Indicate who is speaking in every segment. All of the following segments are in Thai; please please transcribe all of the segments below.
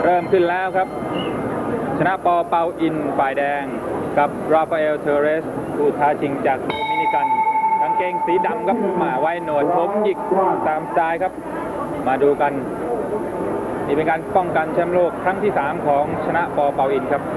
Speaker 1: เริ่มขึ้นแล้วครับชนะปอเปาอินฝ่ายแดงกับราฟาเอลเทเรสผู้ท้าชิงจากโดมินิกันกางเกงสีดำครับมาไว้หนวดผมหยิกตามสไตล์ครับมาดูกันนี่เป็นการป้องกันแชมป์โลกครั้งที่3ของชนะปอเปาอินครับ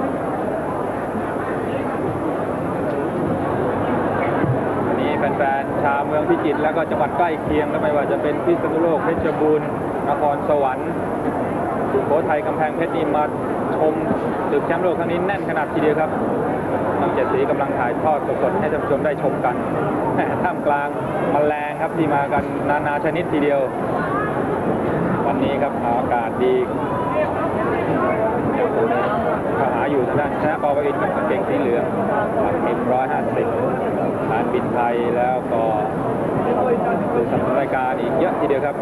Speaker 1: นี่แฟนๆชาวเมืองพิจิตรแล้วก็จังหวัดใกล้เคียงและไม่ว่าจะเป็นพิษณุโลกเพชรบูรณ์นครสวรรค์สุโขทัยกำแพงเพชรนี่มาชมศึกแชมป์โลกครั้งนี้แน่นขนาดทีเดียวครับน้องเจ็ดสีกำลังถ่ายทอดสดๆให้ท่านผู้ชมได้ชมกันท่ามกลางแมลงครับที่มากันนานาชนิดทีเดียววันนี้ครับอากาศดีก็หาอยู่ทางด้านชนะปอเปาอินกับกางเกงสีเหลืองเอ็ม150การบินไทยแล้วก็ดูสัมรายการอีกเยอะทีเดียวครับ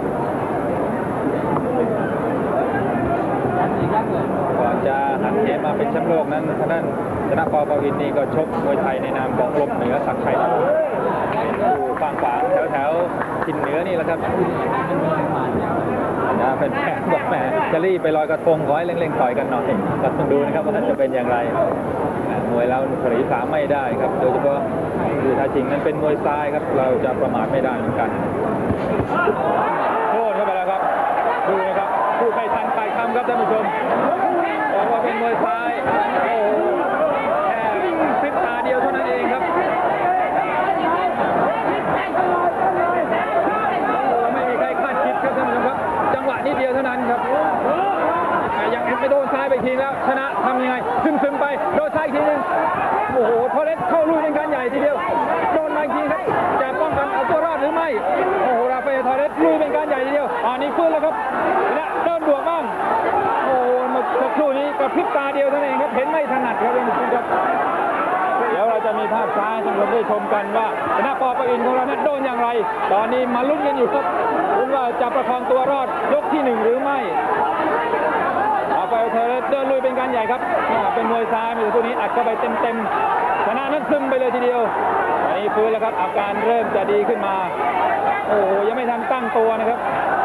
Speaker 1: ก่อนจะหันเหมาเป็นแชมป์โลกนั้นทางด้านชนะปอเปาอินนี่ก็ชกมวยไทยในนามกองลบเหนือศักดิ์ชัยอยู่ฝั่งขวางแถวทินเหนือนี่แหละครับนะแฟนๆบอกแหมจะรีบไปลอยกระทงขอให้เร่งๆต่อยกันหน่อยก็ต้องดูนะครับว่าจะเป็นอย่างไรมวยเราผลิต3ไม่ได้ครับโดยเฉพาะคือท้าชิงนั้นเป็นมวยซ้ายครับเราจะประมาทไม่ได้เหมือนกันโทษเข้าไปแล้วครับดูนะครับพูดไม่ทันปลายคำครับท่านผู้ชมบอกว่าเป็นมวยซ้ายโอ้โหแค่พริบตาเดียวเท่านั้นเองครับไม่มีใครคาดคิดครับท่านผู้ชมครับจังหวะนิดเดียวเท่านั้นครับยังไปโดนซ้ายไปทีแล้วชนะทำยังไงซึมๆไปโดนซ้ายอีกทีนึงโอ้โหทอเรสเข้าลุยเป็นการใหญ่ทีเดียวโดนมาอีกทีครับจะป้องกันเอาตัวรอดหรือไม่โอ้โหราฟาเอล ทอเรสลุยเป็นการใหญ่ทีเดียวนี่ฟื้นแล้วครับและเริ่มบวกบ้างโอ้โหสักครู่นี้กระพริบตาเดียวเท่านั้นเองครับเห็นไม่ถนัดครับท่านผู้ชมครับเดี๋ยวเราจะมีภาพช้าให้ท่านผู้ชมได้ชมกันว่าชนะปอเปาอินของเรานั้นโดนอย่างไรตอนนี้มาลุ้นกันอยู่ครับว่าจะประคองตัวรอดยกที่1หรือไม่ราฟาเอล เทเรสเดินลุยเป็นการใหญ่ครับเป็นมวยซ้ายมือตัวนี้อัดเข้าไปเต็มชนะนั้นซึมไปเลยทีเดียวตอนนี้ฟื้นแล้วครับอาการเริ่มจะดีขึ้นมาโอ้โหยังไม่ทันตั้งตัวนะครับ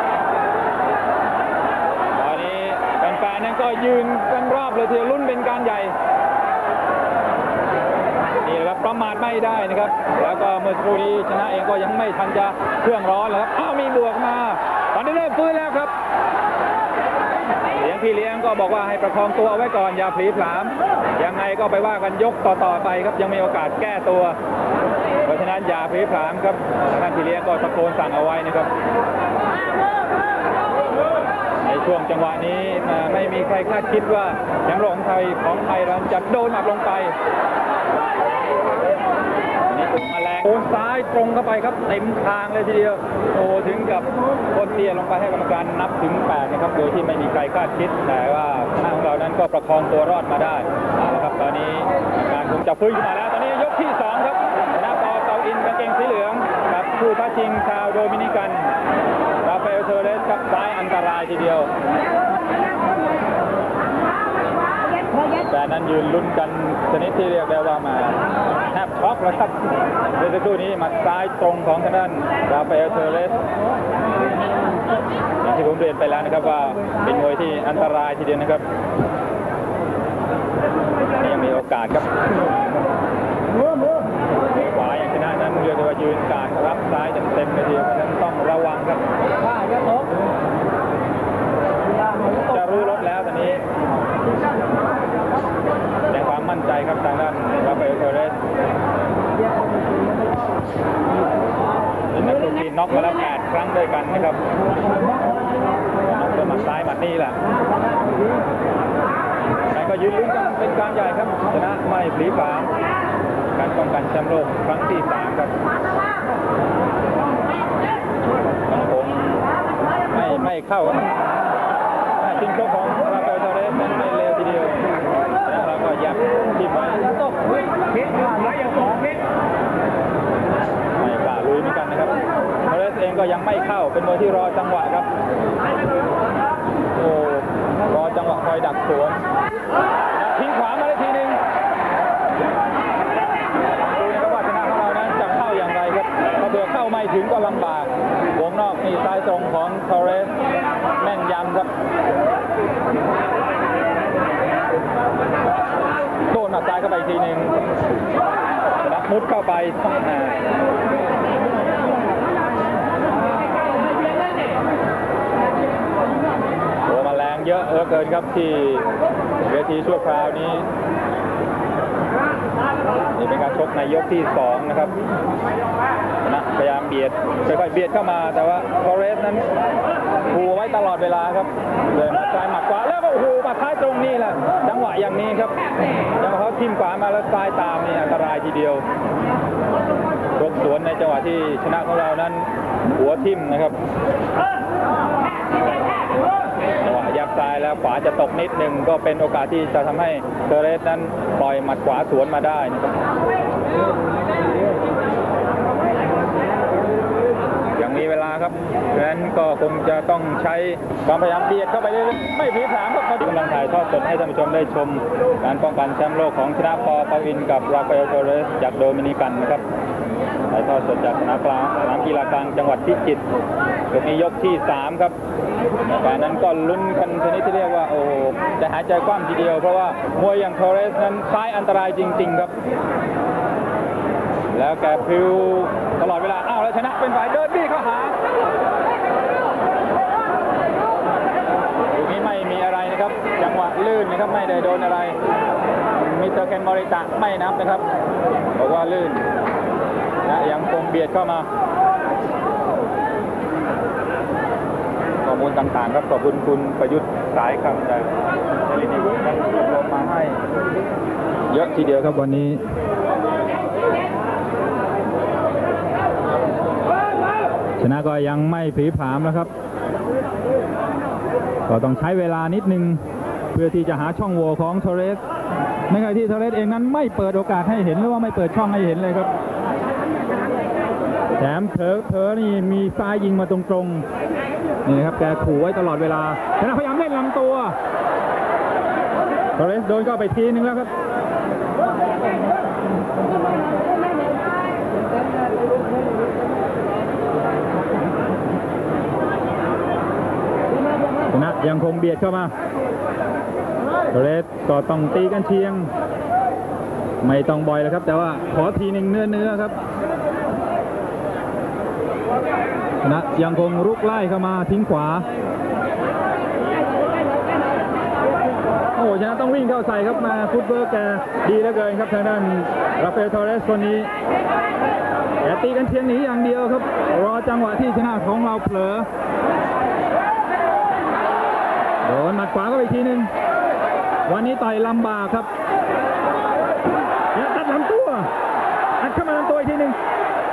Speaker 1: ตอนนี้แฟนๆนั้นก็ยืนกันรอบเลยทีเดียวลุ้นเป็นการใหญ่นี่แหละครับประมาทไม่ได้นะครับแล้วก็เมื่อสักครู่นี้ชนะเองก็ยังไม่ทันจะเครื่องร้อนเลยครับมีบวกมาตอนนี้เริ่มฟื้นแล้วครับเลี้ยงพี่เลี้ยงก็บอกว่าให้ประคองตัวเอาไว้ก่อนอย่าผลีผลามยังไงก็ไปว่ากันยกต่อไปครับยังมีโอกาสแก้ตัวเพราะฉะนั้นอย่าผลีผลามครับท่านพี่เลี้ยงก็ตะโกนสั่งเอาไว้นะครับในช่วงจังหวะนี้ไม่มีใครคาดคิดว่าแชมป์โลกของไทยเราจะโดนอัดลงไปนี่ถูกแมลงโอนซ้ายตรงเข้าไปครับเต็มทางเลยทีเดียวโอ้ถึงกับคนเตี้ยลงไปให้กรรมการนับถึง8นะครับโดยที่ไม่มีใครคาดคิดแต่ว่าทางเรานั้นก็ประคองตัวรอดมาได้นะครับตอนนี้การคงจะฟื้นขึ้นมาแล้วตอนนี้ยกที่2ครับชนะปอเปาอินกางเกงสีเหลืองกับผู้ท้าชิงชาวโดมินิกันราฟาเอล เทเรสกับซ้ายอันตรายทีเดียวแต่นั้นยืนลุ้นกันชนิดที่เรียกได้ว่ามาแทบช็อกแล้วครับเมื่อสักครู่นี้หมัดซ้ายตรงของทางด้านราฟาเอล เทเรสอย่างที่ผมเรียนไปแล้วนะครับว่าเป็นมวยที่อันตรายทีเดียวนะครับนี่ยังมีโอกาสครับขวาอย่างชนะนั้นเรียกได้ว่ายืนการรับซ้ายเต็มๆเลยทีเดียวเพราะฉะนั้นต้องระวังครับจะรู้รถแล้วตอนนี้แสดงความมั่นใจครับทางด้านราฟาเอล เทเรสเป็นนักชกที่น็อกมาแล้ว8 ครั้งด้วยกันนะครับน็อกด้วยหมัดซ้ายหมัดนี้แหละแต่ก็ยืนลุ้นกันเป็นการใหญ่ครับชนะไม่ผลีผลามการป้องกันแชมป์โลกครั้งที่3ครับยังคงไม่เข้าชิงชกของราฟาเอล เทเรสนั้นไม่เร็วทีเดียวแล้วเราก็ยับที่ไปไม่กล้าลุยเหมือนกันนะครับเทเรสเองก็ยังไม่เข้าเป็นมวยที่รอจังหวะครับโอ้รอจังหวะคอยดักสวนทิ้งขวามาได้ทีนึงดูนะครับว่าชนะของเรานั้นจะเข้าอย่างไรครับถ้าเผื่อเข้าไม่ถึงก็ลำบากวงนอกนี่ซ้ายตรงของเทเรสแม่นยำครับดซ้ายเข้าไปอีกทีหนึ่งแล้วมุดเข้าไปโอ้มาแรงเยอะเกินครับที่เวทีชั่วคราวนี้นี่เป็นการชกในยกที่2นะครับนะพยายามเบียดค่อยๆเบียดเข้ามาแต่ว่าทอเรสนั้นขู่ไว้ตลอดเวลาครับเลยมาซ้ายหมัดขวาแล้วก็โอ้โหมาท้ายตรงนี้แหละจังหวะอย่างนี้ครับจังหวะเขาทิ่มขวามาแล้วซ้ายตามนี่อันตรายทีเดียวรบสวนในจังหวะที่ชนะของเรานั้นหัวทิ่มนะครับจังหวะยับซ้ายแล้วขวาจะตกนิดนึงก็เป็นโอกาสที่จะทำให้เทเรสนั้นปล่อยหมัดขวาสวนมาได้นะครับยังมีเวลาครับฉะนั้นก็คงจะต้องใช้ความพยายามเบียดเข้าไปเรื่อยๆไม่ผีผลามครับกำลังถ่ายทอดสดให้ท่านผู้ชมได้ชมการป้องกันแชมป์โลกของชนะปอปวินกับราฟาเอลเทเรสจากโดมินิกันนะครับถ่ายทอดสดจากสนามกีฬากลางจังหวัดพิจิตรยกนี้ยกที่3ครับแต่นั้นก็ลุ้นกันชนิดที่เรียกว่าโอ้จะหายใจคว่ำทีเดียวเพราะว่ามวยอย่างเทเรสนั้นซ้ายอันตรายจริงๆครับแล้วแกพริ้วตลอดเวลาอ้าวแล้วชนะเป็นฝ่ายเดินบี้เข้าหาอยู่นี้ไม่มีอะไรนะครับจังหวะลื่นนะครับไม่ได้โดนอะไรมิสเตอร์เคนมอริตะไม่นับนะครับบอกว่าลื่นนะยังคงเบียดเข้ามาข้อมูลต่างๆครับขอบคุณคุณประยุทธ์สายคำจากเทเลนิวส์ครับรวมมาให้เยอะทีเดียวครับวันนี้ชนะก็ยังไม่ผีผามนะครับก็ต้องใช้เวลานิดนึงเพื่อที่จะหาช่องโหว่ของเทเรสในขณะที่เทเรสเองนั้นไม่เปิดโอกาสให้เห็นหรือว่าไม่เปิดช่องให้เห็นเลยครับแถมเธอนี่มีซ้ายยิงมาตรงๆนี่นะครับแกขู่ไว้ตลอดเวลาชนะพยายามเล่นลำตัวเทเรสโดนก็ไปทีนึงแล้วครับชนะยังคงเบียดเข้ามาเทเรสก็ต้องตีกันเชียงไม่ต้องบ่อยแล้วครับแต่ว่าขอทีหนึ่งเนื้อครับชนะยังคงรุกไล่เข้ามาทิ้งขวาโอ้ชนะต้องวิ่งเข้าใส่ครับมาฟุตเวิร์กแกดีเหลือเกินครับทางด้านราฟาเอลเทเรสคนนี้แต่ตีกันเชียงหนีอย่างเดียวครับรอจังหวะที่ชนะของเราเผลอโดนหมัดขวาก็อีกทีหนึ่งวันนี้ต่อยลำบากครับตัดลำตัวอัดเข้ามาลำตัวอีกทีหนึ่ง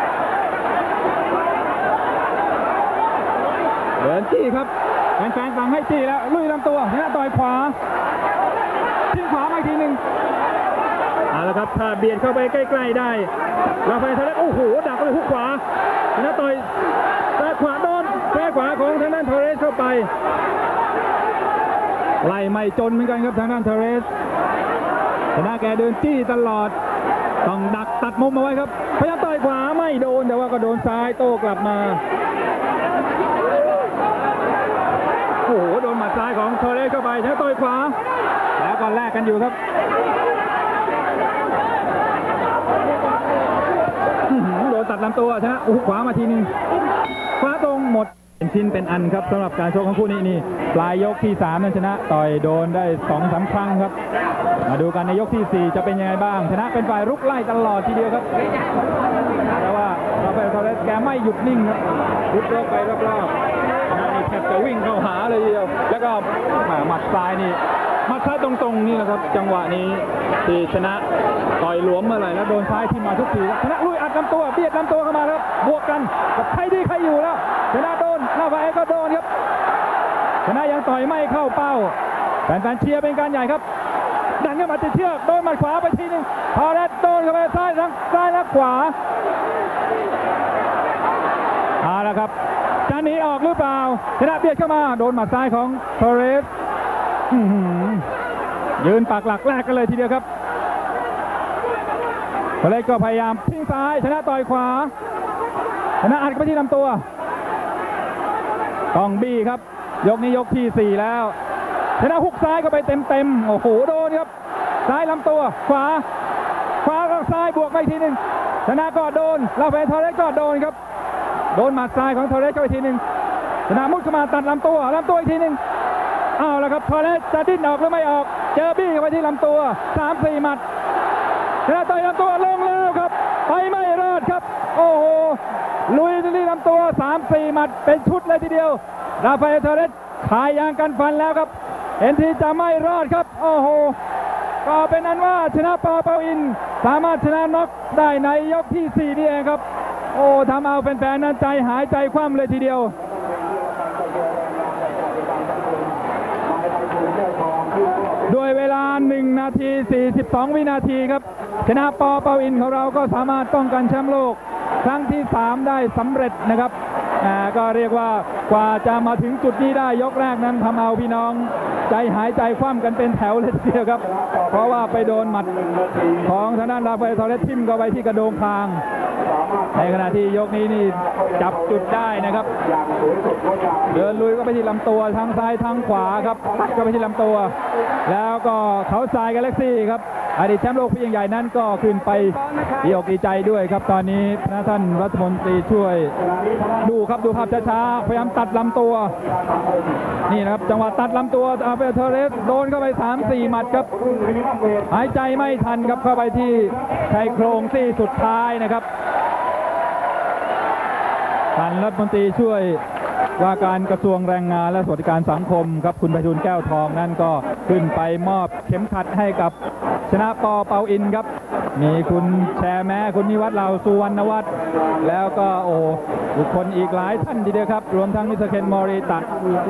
Speaker 1: เดินจี้ครับแฟนๆฟังให้จี้แล้วลุยลำตัวชนะต่อยขวาทิ้งขวามาอีกทีหนึ่งเอาละครับถ้าเบียดเข้าไปใกล้ๆได้ราฟาเอลเทเรสโอ้โหดักไปหุกขวาชนะต่อยแต่ขวาโดนแก้ขวาของทางด้านเทเรสเข้าไปไล่ไม่จนเหมือนกันครับทางด้านเทเรสชนะแกเดินจี้ตลอดต้องดักตัดมุมเอาไว้ครับพยายามต่อยขวาไม่โดนแต่ว่าก็โดนซ้ายโต้กลับมาโอ้โหโดนหมัดซ้ายของเทเรสเข้าไปชนะต่อยขวาแล้วก็แลกกันอยู่ครับโดนตัดลำตัวชนะขวามาทีนึงขวาตรงหมดเป็นชิ้นเป็นอันครับสำหรับการชกของคู่นี้นี่ปลายยกที่3นั้นชนะต่อยโดนได้ 2-3 ครั้งครับมาดูกันในยกที่4จะเป็นยังไงบ้างชนะเป็นฝ่ายรุกไล่ตลอดทีเดียวครับแต่ว่าราฟาเอลเทเรสแกไม่หยุดนิ่งครับรุกเลิกไปรอบๆชนะนี่แทบจะวิ่งเข้าหาเลยทีเดียวแล้วก็หมัดซ้ายนี่หมัดซ้ายตรงๆนี่แหละครับจังหวะนี้ที่ชนะต่อยหลวมเมื่อไหร่แล้วโดนซ้ายที่มาทุกทีชนะลุยอัดลำตัวเบียดลำตัวเข้ามาครับบวกกันกับใครดีใครอยู่แล้วชนะโดนราฟาเอลก็โดนครับชนะยังต่อยไม่เข้าเป้าแฟนๆเชียร์เป็นการใหญ่ครับดันเข้ามาติดเชือกโดนหมัดขวาไปทีนึงพอแล้วโดนเข้าไปซ้ายและขวาเอาละครับจะหนีออกหรือเปล่าชนะเบียดเข้ามาโดนหมัดซ้ายของเทเรสยืนปากหลักแรกกันเลยทีเดียวครับเทเรสก็พยายามทิ้งซ้ายชนะต่อยขวาชนะอัดไปที่ลำตัวต้องบี้ครับยกนี้ยกที่4แล้วชนะฮุกซ้ายก็ไปเต็มโอ้โหโดนครับซ้ายลำตัวขวากับซ้ายบวกไปทีหนึ่งชนะก็โดนราฟาเอล ทอเรสก็โดนครับโดนหมัดซ้ายของทอเรสเข้าไปทีหนึ่งชนะมุดเข้ามาตัดลำตัวอีกทีหนึ่งเอาละครับทอเรสจะดิ้นออกหรือไม่ออกเจอบี้เข้าไปที่ลำตัว 3-4 หมัดชนะต่อยลำตัวลงแล้วครับไปไม่รอดครับโอ้โหลุยที่ลำตัว 3-4 หมัดเป็นชุดเลยทีเดียวราฟาเอล ทอเรสขายยางกันฟันแล้วครับเห็นทีจะไม่รอดครับโอ้โหก็เป็นนั้นว่าชนะปอเปาอินสามารถชนะน็อกได้ในยกที่ 4นี่เองครับโอ้ทำเอาแฟนๆนั้นใจหายใจคว่ำเลยทีเดียวด้วยเวลา1 นาที 42 วินาทีครับชนะปอเปาอินของเราก็สามารถป้องกันแชมป์โลกครั้งที่ 3 ได้สำเร็จนะครับก็เรียกว่ากว่าจะมาถึงจุดนี้ได้ยกแรกนั้นทำเอาพี่น้องใจหายใจคว่ำกันเป็นแถวเลยทีเดียวครับเพราะว่าไปโดนหมัดของทางด้านราฟาเอล ทอเรสทิ่มเข้าไปที่กระโดงคางในขณะที่ยกนี้นี่จับจุดได้นะครับเดินลุยก็ไปที่ลำตัวทางซ้ายทางขวาครับก็ไปที่ลำตัวแล้วก็เขาทรายกาแล็กซี่ครับอดีตแชมป์โลกพี่ยิ่งใหญ่นั้นก็ขึ้นไปดีอกดีใจด้วยครับตอนนี้ท่านรัฐมนตรีช่วยดูครับดูภาพช้าๆพยายามตัดลำตัวนี่นะครับจังหวะตัดลำตัวราฟาเอล ทอเรสโดนเข้าไป 3-4 หมัดครับหายใจไม่ทันครับเข้าไปที่ชายโครงซี่สุดท้ายนะครับท่านรัฐมนตรีช่วยว่าการกระทรวงแรงงานและสวัสดิการสังคมครับคุณไพฑูรย์แก้วทองนั่นก็ขึ้นไปมอบเข็มขัดให้กับชนะปอเปาอินครับมีคุณแชร์แม้คุณนิวัฒน์เหล่าสุวรรณวัฒน์แล้วก็บุคคลอีกหลายท่านทีเดียวครับรวมทั้งมิสเตอร์เคนมอริตะ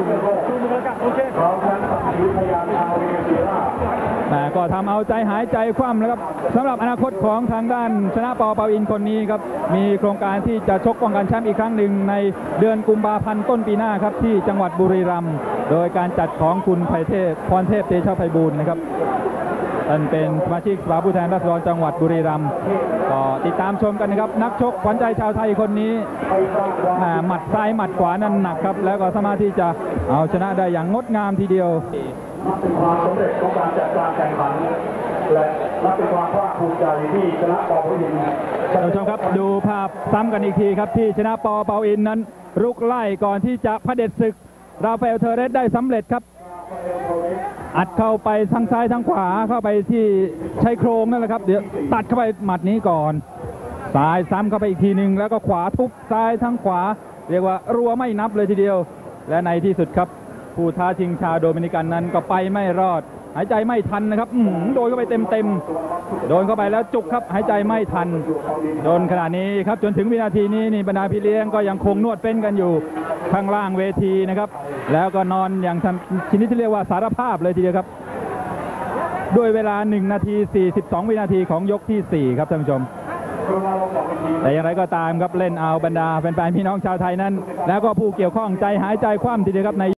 Speaker 1: ก็ทำเอาใจหายใจคว่ำแล้วครับสำหรับอนาคตของทางด้านชนะปอเปาอินคนนี้ครับมีโครงการที่จะชกป้องกันแชมป์อีกครั้งหนึ่งในเดือนกุมภาพันธ์ต้นปีหน้าครับที่จังหวัดบุรีรัมย์โดยการจัดของคุณพรเทพเตชะไพบูลย์นะครับท่านเป็นสมาชิกสภาผู้แทนราษฎรจังหวัดบุรีรัมย์ก็ติดตามชมกันนะครับนักชกขวัญใจชาวไทยคนนี้หมัดซ้ายหมัดขวานั้นหนักครับแล้วก็สามารถที่จะเอาชนะได้อย่างงดงามทีเดียว
Speaker 2: เป็นความสำเร็จของการจัดการแข่งขันและนับเป็นความภาคภูมิใจที่ชนะปอเปาอิน
Speaker 1: ท่านผู้ชมครับดูภาพซ้ำกันอีกทีครับที่ชนะปอเปาอินนั้นรุกไล่ก่อนที่จะเผด็จศึกราฟาเอล เทอเรสได้สำเร็จครับอัดเข้าไปทางซ้ายทางขวาเข้าไปที่ชายโครงนั่นแหละครับเดี๋ยวตัดเข้าไปหมัดนี้ก่อนซ้ายซ้ำเข้าไปอีกทีหนึ่งแล้วก็ขวาทุบซ้ายทั้งขวาเรียกว่ารัวไม่นับเลยทีเดียวและในที่สุดครับผู้ท้าชิงชาวโดมินิกันนั้นก็ไปไม่รอดหายใจไม่ทันนะครับโดนเข้าไปเต็มโดนเข้าไปแล้วจุกครับหายใจไม่ทันโดนขนาดนี้ครับจนถึงวินาทีนี้นี่บรรดาพี่เลี้ยงก็ยังคงนวดเป็นกันอยู่ข้างล่างเวทีนะครับแล้วก็นอนอย่างชนิดที่เรียกว่าสารภาพเลยทีเดียวครับด้วยเวลา1 นาที 42 วินาทีของยกที่4ครับท่านผู้ชมแต่อย่างไรก็ตามครับเล่นเอาบรรดาแฟนๆพี่น้องชาวไทยนั้นแล้วก็ผู้เกี่ยวข้องใจหายใจคว่ำทีเดียวครับใน